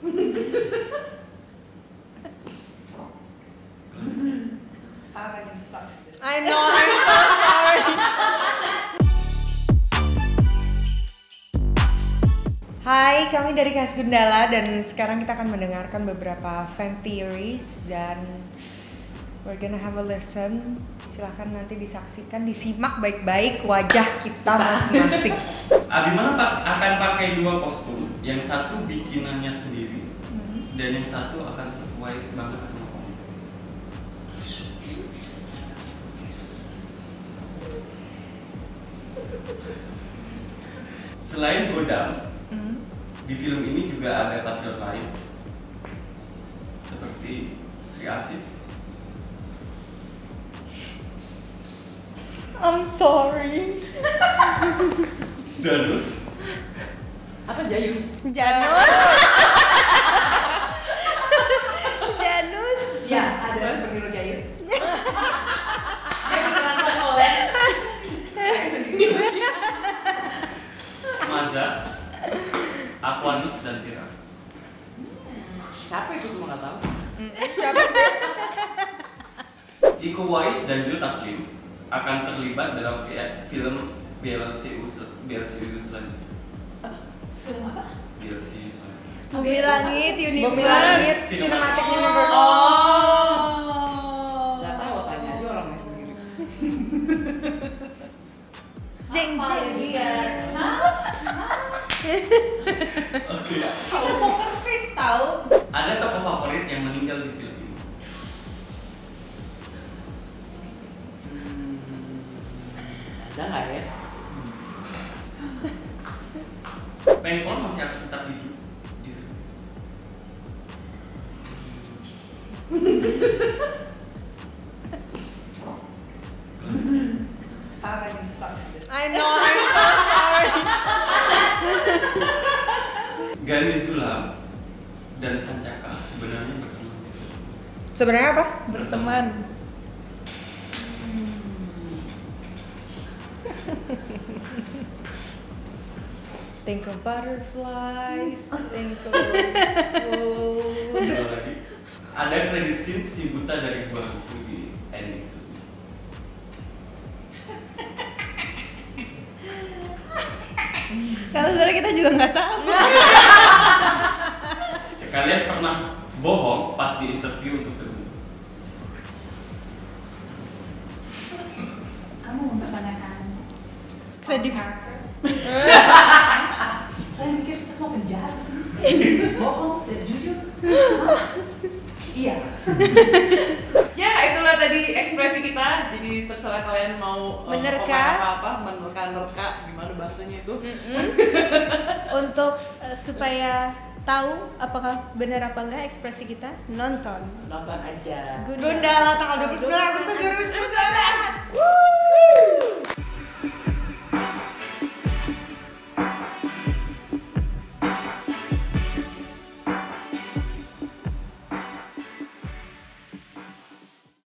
Tara, you suck. I know, I'm so sorry. Hai, kami dari Kas Gundala dan sekarang kita akan mendengarkan beberapa fan theories dan we're gonna have a listen. Silahkan nanti disaksikan, disimak baik-baik wajah kita masing-masing. Abimana akan pakai dua kostum, yang satu bikinannya sendiri dan yang satu akan sesuai banget sama kamu. Selain Godam, di film ini juga ada patriot lain seperti Sri Asih. I'm sorry. Janus. Apa Jayus? Janus. Janus. Ya, ada superhero Jayus. Dia diperankan oleh Maza, Aquanus dan Tira. Siapa itu semua nggak tahu? Siapa sih? Iko Uwais dan Joe Taslim akan terlibat dalam film BLCU selanjutnya. Film apa? BLCU selanjutnya. Mobil Langit Universe. Mobil Langit Cinematic Cinematic Universe. Nggak tahu, tanya aja orangnya sendiri. Jeng jeng. Oke. Kamu poker face tahu? Ada tokoh favorit yang meninggal di film ini. Ada nggak ya? Pengkor masih akan tetap hidup di film. Tara, you suck. I know, I'm so sorry. Gani Zulam dan Sancaka sebenarnya berteman. Sebenarnya apa? Berteman. Think of butterflies, think of Ada lagi. Ada kredit scene si buta dari buah buku di ending. Kalau sebenarnya kita juga nggak tahu. Kalian pernah bohong pas di interview untuk film itu? Kamu mempertanyakan Kredit. karakter? Kalian pikir kita semua penjahat sih? Bohong, tidak jujur? Iya. Ya, itulah tadi ekspresi kita. Jadi terserah kalian mau Menerka. komen apa-apa, menerka-nerka, gimana bahasanya itu. Untuk supaya tahu apakah benar apa enggak ekspresi kita, nonton Nonton aja. Gundala tanggal 29 Agustus 2019.